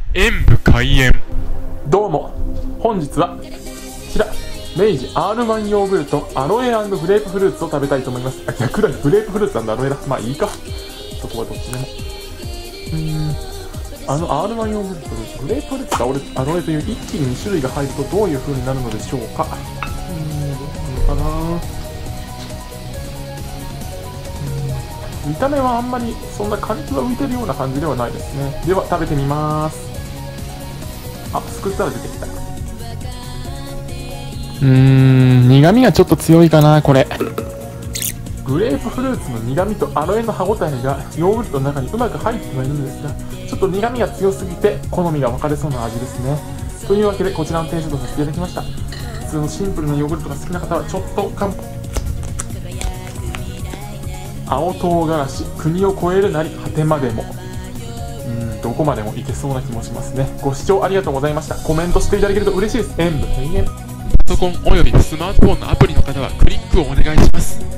演武開演。 どうも、本日はこちら明治 R1 ヨーグルトアロエ&グレープフルーツを食べたいと思います。あ、逆だ、グレープフルーツなんだ、アロエだ。まあいいか、そこはどっちでも。R1 ヨーグルトでグレープフルーツとアロエという一気に2種類が入るとどういう風になるのでしょうか。どうなのかな。見た目はあんまりそんな果肉が浮いてるような感じではないですね。では食べてみます。あ、すくったら出てきた。苦味がちょっと強いかな、これ。グレープフルーツの苦味とアロエの歯ごたえがヨーグルトの中にうまく入ってはいるんですが、ちょっと苦味が強すぎて好みが分かれそうな味ですね。というわけでこちらの定食とさせていただきました。普通のシンプルなヨーグルトが好きな方はちょっと青唐辛子、国を越えるなり果てまでも、どこまでもいけそうな気もしますね。ご視聴ありがとうございました。コメントしていただけると嬉しいです。演武閉園。 パソコンおよびスマートフォンのアプリの方はクリックをお願いします。